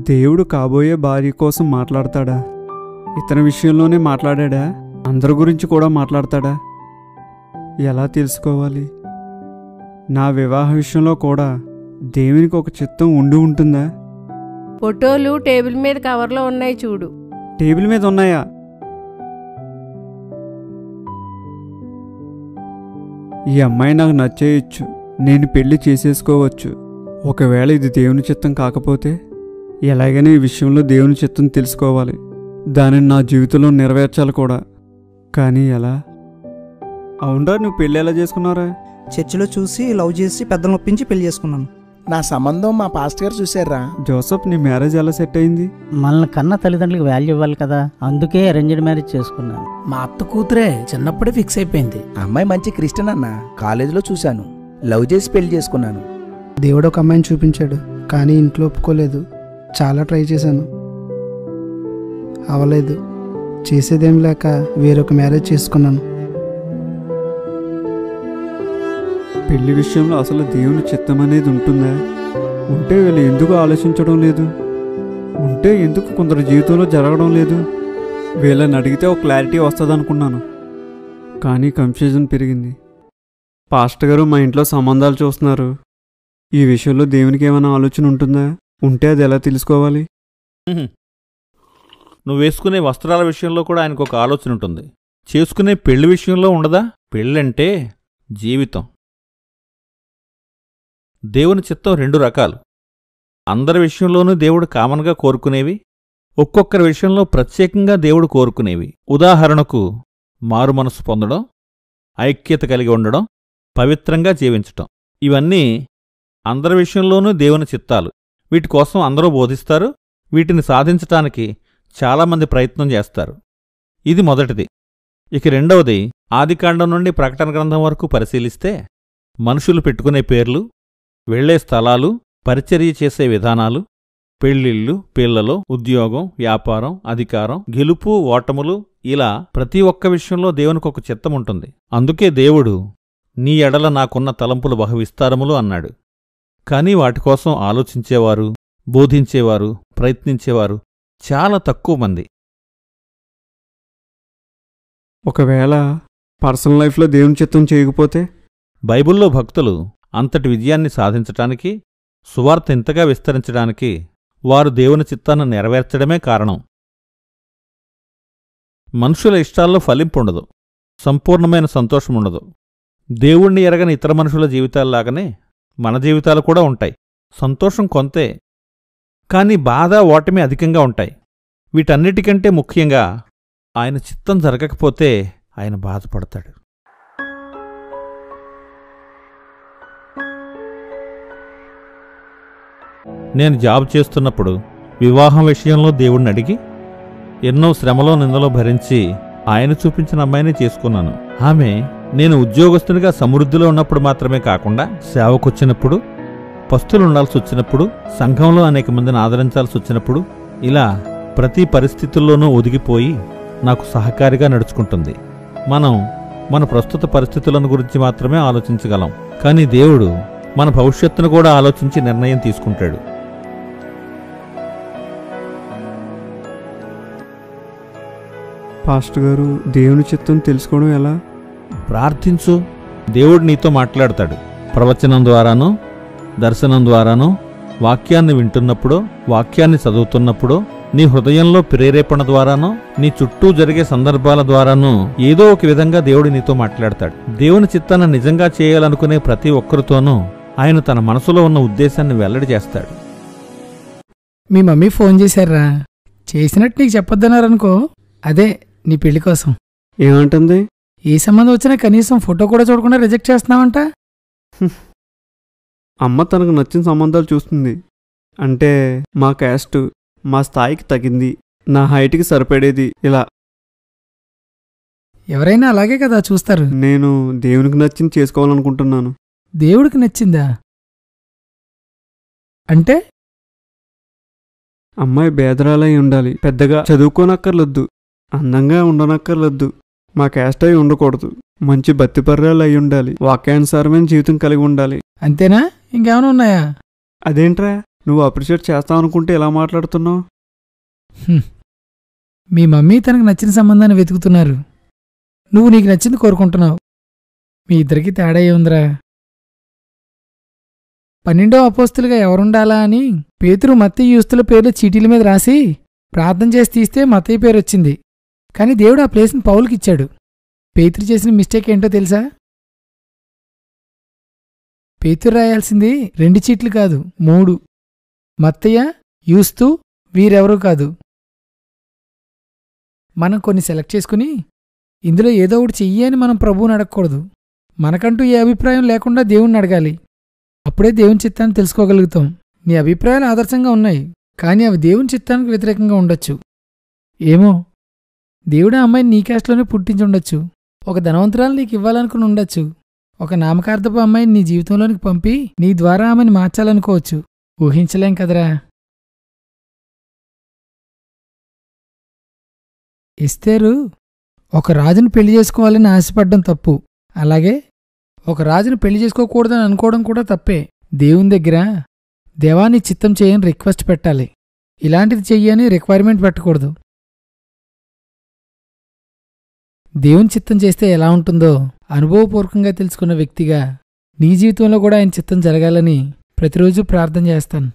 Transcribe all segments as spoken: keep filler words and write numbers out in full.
దేవుడు కాబోయే భార్య కోసం మాట్లాడతాడా? ఇతని విషయంలోనే మాట్లాడా? అందరి గురించి కూడా మాట్లాడతాడా? ఎలా తెలుసుకోవాలి? నా వివాహ విషయంలో కూడా దేవునికి ఒక చిత్తం ఉండి ఉంటుందా? ఫోటోలు టేబుల్ మీద కవర్లో ఉన్నాయి చూడు. టేబుల్ మీద ఉన్నాయా? ఈ అమ్మాయి నాకు నచ్చేయచ్చు, నేను పెళ్లి చేసేసుకోవచ్చు. ఒకవేళ ఇది దేవుని చిత్తం కాకపోతే ఎలాగైనా ఈ విషయంలో దేవుని చిత్తం తెలుసుకోవాలి, దానిని నా జీవితంలో నెరవేర్చాలి కూడా. కానీ ఎలా? అవునరా, నువ్వు పెళ్ళి ఎలా చేసుకున్నారా? చర్చిలో చూసి లవ్ చేసి పెద్దలు ఒప్పించి పెళ్లి చేసుకున్నాను. నా సంబంధం మా పాస్టర్ గారు చూసారా. జోసఫ్, నీ మ్యారేజ్ ఎలా సెట్ అయింది? మనల్ని కన్నా తల్లిదండ్రులకు వాల్యూ ఇవ్వాలి కదా, అందుకే అరేంజ్డ్ మ్యారేజ్ చేసుకున్నాను. మా అత్త కూతురే చిన్నప్పుడే ఫిక్స్ అయిపోయింది. అమ్మాయి మంచి క్రిస్టియన్ అన్న, కాలేజీలో చూశాను, లవ్ చేసి పెళ్లి చేసుకున్నాను. దేవుడు ఒక అమ్మాయిని చూపించాడు, కానీ ఇంట్లో ఒప్పుకోలేదు. చాలా ట్రై చేశాను, అవలేదు. చేసేదేం లేక వేరొక మ్యారేజ్ చేసుకున్నాను. పెళ్లి విషయంలో అసలు దేవుని చిత్తం అనేది ఉంటుందా? ఉంటే వీళ్ళు ఎందుకు ఆలోచించడం లేదు? ఉంటే ఎందుకు కొందరు జీవితంలో జరగడం లేదు? వీళ్ళని అడిగితే ఒక క్లారిటీ వస్తుంది అనుకున్నాను, కానీ కన్ఫ్యూజన్ పెరిగింది. పాస్టర్ గారు మా ఇంట్లో సంబంధాలు చూస్తున్నారు, ఈ విషయంలో దేవునికి ఏమైనా ఆలోచన ఉంటుందా? ఉంటే అది ఎలా తెలుసుకోవాలి? నువ్వు వేసుకునే వస్త్రాల విషయంలో కూడా ఆయనకు ఒక ఆలోచన ఉంటుంది. చేసుకునే పెళ్లి విషయంలో ఉండదా? పెళ్ళంటే జీవితం. దేవుని చిత్తం రెండు రకాలు. అందరి విషయంలోనూ దేవుడు కామన్గా కోరుకునేవి, ఒక్కొక్కరి విషయంలో ప్రత్యేకంగా దేవుడు కోరుకునేవి. ఉదాహరణకు మారు మనసు పొందడం, ఐక్యత కలిగి ఉండడం, పవిత్రంగా జీవించటం. ఇవన్నీ అందరి విషయంలోనూ దేవుని చిత్తాలు. వీటి కోసం అందరూ బోధిస్తారు, వీటిని సాధించటానికి చాలామంది ప్రయత్నం చేస్తారు. ఇది మొదటిది. ఇక రెండవది, ఆదికాండం నుండి ప్రకటన గ్రంథం వరకు పరిశీలిస్తే మనుషులు పెట్టుకునే పేర్లు, వెళ్లే స్థలాలు, పరిచర్య చేసే విధానాలు, పెళ్ళిళ్ళు, పిల్లలు, ఉద్యోగం, వ్యాపారం, అధికారం, గెలుపు, ఓటములు, ఇలా ప్రతి ఒక్క విషయంలో దేవునికొక చిత్తముంటుంది. అందుకే దేవుడు నీ ఎడల నాకున్న తలంపులు బహు విస్తారములు అన్నాడు. కానీ వాటికోసం ఆలోచించేవారు, బోధించేవారు, ప్రయత్నించేవారు చాలా తక్కువ మంది. ఒకవేళ పర్సనల్ లైఫ్లో దేవుని చిత్తం చేయకపోతే? బైబిల్లో భక్తులు అంతటి విజయాన్ని సాధించటానికి, సువార్త ఇంతగా విస్తరించడానికి వారు దేవుని చిత్తాన్ని నెరవేర్చడమే కారణం. మనుషుల ఇష్టాల్లో ఫలింపుండదు, సంపూర్ణమైన సంతోషముండదు. దేవుణ్ణి ఎరగని ఇతర మనుషుల జీవితాల్లాగానే మన జీవితాలు కూడా ఉంటాయి. సంతోషం కొంతే, కాని బాధ, ఓటమి అధికంగా ఉంటాయి. వీటన్నిటికంటే ముఖ్యంగా ఆయన చిత్తం జరగకపోతే ఆయన బాధపడతాడు. నేను జాబ్ చేస్తున్నప్పుడు వివాహం విషయంలో దేవుణ్ణి అడిగి ఎన్నో శ్రమలో నిందలో భరించి ఆయన చూపించిన అమ్మాయిని చేసుకున్నాను. ఆమె నేను ఉద్యోగస్తునిగా సమృద్ధిలో ఉన్నప్పుడు మాత్రమే కాకుండా సేవకొచ్చినప్పుడు, పస్తులుండాల్సి వచ్చినప్పుడు, సంఘంలో అనేక మందిని ఆదరించాల్సి వచ్చినప్పుడు, ఇలా ప్రతి పరిస్థితుల్లోనూ ఒదిగిపోయి నాకు సహకారిగా నడుచుకుంటుంది. మనం మన ప్రస్తుత పరిస్థితులను గురించి మాత్రమే ఆలోచించగలం, కానీ దేవుడు మన భవిష్యత్తును కూడా ఆలోచించి నిర్ణయం తీసుకుంటాడు. పాస్టర్ గారు, దేవుని చిత్తం తెలుసుకోవడం ఎలా? ప్రార్థించు, దేవుడు నీతో మాట్లాడతాడు. ప్రవచనం ద్వారానో, దర్శనం ద్వారానో, వాక్యాన్ని వింటున్నప్పుడో, వాక్యాన్ని చదువుతున్నప్పుడో, నీ హృదయంలో ప్రేరేపణ ద్వారానో, నీ చుట్టూ జరిగే సందర్భాల ద్వారానో ఏదో ఒక విధంగా దేవుడు నీతో మాట్లాడతాడు. దేవుని చిత్తాన్ని నిజంగా చేయాలనుకునే ప్రతి ఒక్కరితోనూ ఆయన తన మనసులో ఉన్న ఉద్దేశాన్ని వెల్లడి చేస్తాడు. మీ మమ్మీ ఫోన్ చేశారా? చేసినట్టు నీకు చెప్పొద్దన్నారనుకో, అదే నీ పెళ్లి కోసం. ఏమంటుంది? ఏ సంబంధం వచ్చినా కనీసం ఫోటో కూడా చూడకుండా రిజెక్ట్ చేస్తున్నావంట. అమ్మ తనకు నచ్చిన సంబంధాలు చూస్తుంది. అంటే మా క్యాస్ట్, మా స్థాయికి తగింది, నా హైట్కి సరిపడేది, ఇలా. ఎవరైనా అలాగే కదా చూస్తారు. నేను దేవునికి నచ్చింది చేసుకోవాలనుకుంటున్నాను. దేవుడికి నచ్చిందా అంటే? అమ్మాయి బేదరాలై ఉండాలి, పెద్దగా చదువుకోనక్కర్లొద్దు, అందంగా ఉండనక్కర్లొద్దు, మా క్యాస్ట్ అయి ఉండకూడదు, మంచి బతిపర్రాలు అయి ఉండాలి, వాక్యానుసారమైన జీవితం కలిగి ఉండాలి. అంతేనా? ఇంకేమైనా ఉన్నాయా? అదేంట్రా, నువ్వు అప్రిషియేట్ చేస్తావు అనుకుంటే ఎలా మాట్లాడుతున్నావు? హ్మ్. మీ మమ్మీ తనకు నచ్చిన సంబంధాన్ని వెతుకుతున్నారు, నువ్వు నీకు నచ్చింది కోరుకుంటున్నావు. మీ ఇద్దరికీ తేడా ఏముందిరా? పన్నెండో అపోస్తులుగా ఎవరుండాలా అని పేతురు మత్తయి యూస్తుల పేర్లు చీటీల మీద రాసి ప్రార్థన చేసి తీస్తే మత్తయి పేరు వచ్చింది. కానీ దేవుడు ఆ ప్లేస్ని పౌలుకిచ్చాడు. పేతురు చేసిన మిస్టేక్ ఏంటో తెలుసా? పేతురు రాయాల్సింది రెండు చీట్లు కాదు, మూడు. మత్తయ్య, యూస్తు, వీరెవరూ కాదు. మనం కొన్ని సెలెక్ట్ చేసుకుని ఇందులో ఏదో ఒకటి చెయ్యి అని మనం ప్రభువుని అడగకూడదు. మనకంటూ ఏ అభిప్రాయం లేకుండా దేవుణ్ణి అడగాలి. అప్పుడే దేవుని చిత్తాన్ని తెలుసుకోగలుగుతాం. నీ అభిప్రాయాలు ఆదర్శంగా ఉన్నాయి, కానీ అవి దేవుని చిత్తానికి వ్యతిరేకంగా ఉండొచ్చు. ఏమో, దేవుడు ఆ అమ్మాయిని నీ క్యాస్ట్లోనే పుట్టించుండొచ్చు. ఒక ధనవంతురాలు నీకు ఇవ్వాలనుకుని ఉండొచ్చు. ఒక నామకార్థపు అమ్మాయిని నీ జీవితంలోనికి పంపి నీ ద్వారా ఆమెను మార్చాలనుకోవచ్చు. ఊహించలేం కదరా. ఎస్తేరు ఒక రాజును పెళ్లి చేసుకోవాలని ఆశపడ్డం తప్పు. అలాగే ఒక రాజును పెళ్లి చేసుకోకూడదని అనుకోవడం కూడా తప్పే. దేవుని దగ్గర దేవాన్ని చిత్తం చేయని రిక్వెస్ట్ పెట్టాలి. ఇలాంటిది చెయ్యని రిక్వైర్మెంట్ పెట్టకూడదు. దేవుని చిత్తం చేస్తే ఎలా ఉంటుందో అనుభవపూర్వకంగా తెలుసుకున్న వ్యక్తిగా నీ జీవితంలో కూడా ఆయన చిత్తం జరగాలని ప్రతిరోజు ప్రార్థన చేస్తాను.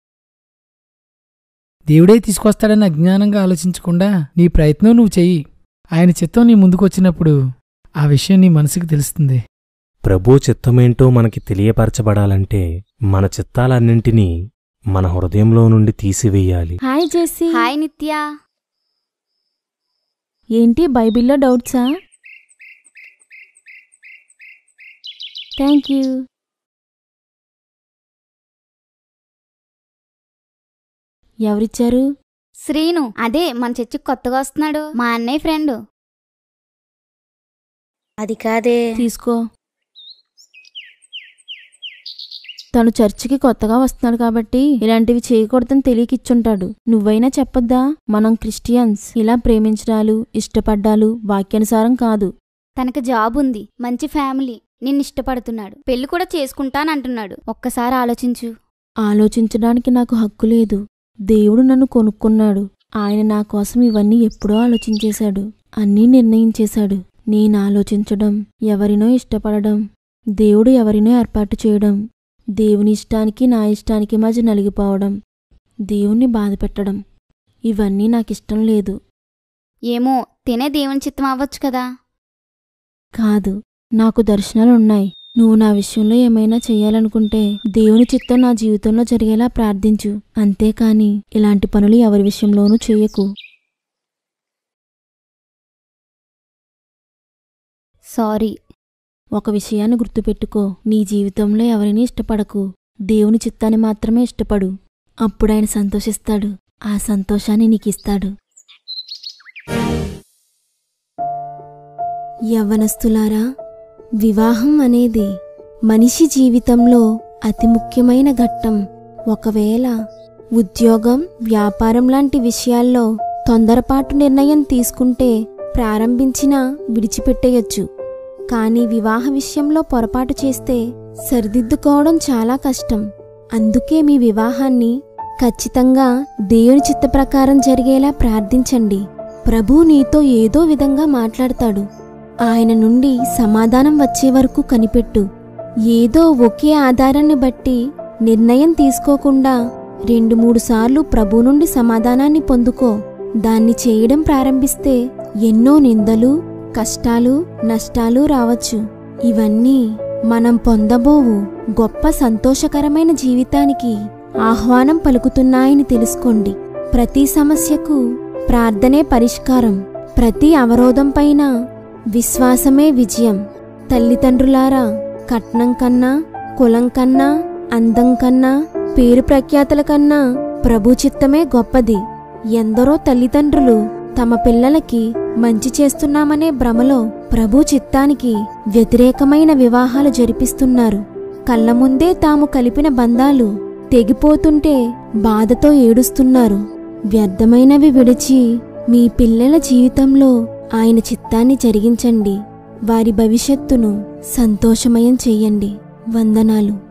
దేవుడే తీసుకొస్తాడని అజ్ఞానంగా ఆలోచించకుండా నీ ప్రయత్నం నువ్వు చెయ్యి. ఆయన చిత్తం నీ ముందుకొచ్చినప్పుడు ఆ విషయం నీ మనసుకు తెలుస్తుంది. ప్రభు చిత్తమేంటో మనకి తెలియపరచబడాలంటే మన చిత్తాలన్నింటినీ మన హృదయంలో నుండి తీసివేయాలి. Hi Jessie. హాయ్ నిత్య. ఏంటి బైబిల్లో డౌట్సా? Thank you. ఎవరిచ్చారు? శ్రీను, అదే మన చర్చికి కొత్తగా వస్తున్నాడు, మా అన్నయ్య ఫ్రెండ్. అది కాదే. తీసుకో. తను చర్చికి కొత్తగా వస్తున్నాడు కాబట్టి ఇలాంటివి చేయకూడదని తెలియకిచ్చుంటాడు. నువ్వైనా చెప్పొద్దా? మనం క్రిస్టియన్స్ ఇలా ప్రేమించడాలు, ఇష్టపడ్డాలు వాక్యానుసారం కాదు. తనకు జాబ్ ఉంది, మంచి ఫ్యామిలీ, నిన్ను ఇష్టపడుతున్నాడు, పెళ్లి కూడా చేసుకుంటానంటున్నాడు. ఒక్కసారి ఆలోచించు. ఆలోచించడానికి నాకు హక్కు లేదు. దేవుడు నన్ను కొనుక్కున్నాడు. ఆయన నా కోసం ఇవన్నీ ఎప్పుడో ఆలోచించేశాడు, అన్నీ నిర్ణయించేశాడు. నేను ఆలోచించడం, ఎవరినో ఇష్టపడడం, దేవుడు ఎవరినో ఏర్పాటు చేయడం, దేవుని ఇష్టానికి నా ఇష్టానికి మధ్య నలిగిపోవడం, దేవుణ్ణి బాధపెట్టడం, ఇవన్నీ నాకిష్టం లేదు. ఏమో, తినే దేవుని చిత్తం అవ్వచ్చు కదా. కాదు, నాకు దర్శనాలున్నాయి. నువ్వు నా విషయంలో ఏమైనా చెయ్యాలనుకుంటే దేవుని చిత్తం నా జీవితంలో జరిగేలా ప్రార్థించు. అంతేకాని ఇలాంటి పనులు ఎవరి విషయంలోనూ చెయ్యకు. సారీ. ఒక విషయాన్ని గుర్తుపెట్టుకో, నీ జీవితంలో ఎవరినీ ఇష్టపడకు. దేవుని చిత్తాన్ని మాత్రమే ఇష్టపడు. అప్పుడు ఆయన సంతోషిస్తాడు. ఆ సంతోషాన్ని నీకిస్తాడు. యవ్వనస్తులారా, వివాహం అనేది మనిషి జీవితంలో అతి ముఖ్యమైన ఘట్టం. ఒకవేళ ఉద్యోగం, వ్యాపారం లాంటి విషయాల్లో తొందరపాటు నిర్ణయం తీసుకుంటే ప్రారంభించినా విడిచిపెట్టేయొచ్చు. కానీ వివాహ విషయంలో పొరపాటు చేస్తే సరిదిద్దుకోవడం చాలా కష్టం. అందుకే మీ వివాహాన్ని ఖచ్చితంగా దేవుని చిత్త ప్రకారం జరిగేలా ప్రార్థించండి. ప్రభు నీతో ఏదో విధంగా మాట్లాడతాడు. ఆయన నుండి సమాధానం వచ్చే వరకు కనిపెట్టు. ఏదో ఒకే ఆధారాన్ని బట్టి నిర్ణయం తీసుకోకుండా రెండు మూడు సార్లు ప్రభు నుండి సమాధానాన్ని పొందుకో. దాన్ని చేయడం ప్రారంభిస్తే ఎన్నో నిందలు, కష్టాలు, నష్టాలు రావచ్చు. ఇవన్నీ మనం పొందబోవు గొప్ప సంతోషకరమైన జీవితానికి ఆహ్వానం పలుకుతున్నాయని తెలుసుకోండి. ప్రతి సమస్యకు ప్రార్థనే పరిష్కారం. ప్రతి అవరోధంపైన విశ్వాసమే విజయం. తల్లిదండ్రులారా, కట్నం కన్నా, కులం కన్నా, అందం కన్నా, పేరు ప్రఖ్యాతల కన్నా ప్రభు చిత్తమే గొప్పది. ఎందరో తల్లిదండ్రులు తమ పిల్లలకి మంచి చేస్తున్నామనే భ్రమలో ప్రభు చిత్తానికి వ్యతిరేకమైన వివాహాలు జరిపిస్తున్నారు. కళ్ళ ముందే తాము కలిపిన బంధాలు తెగిపోతుంటే బాధతో ఏడుస్తున్నారు. వ్యర్థమైనవి విడిచి మీ పిల్లల జీవితంలో ఆయన చిత్తాన్ని జరిగించండి. వారి భవిష్యత్తును సంతోషమయం చెయ్యండి. వందనాలు.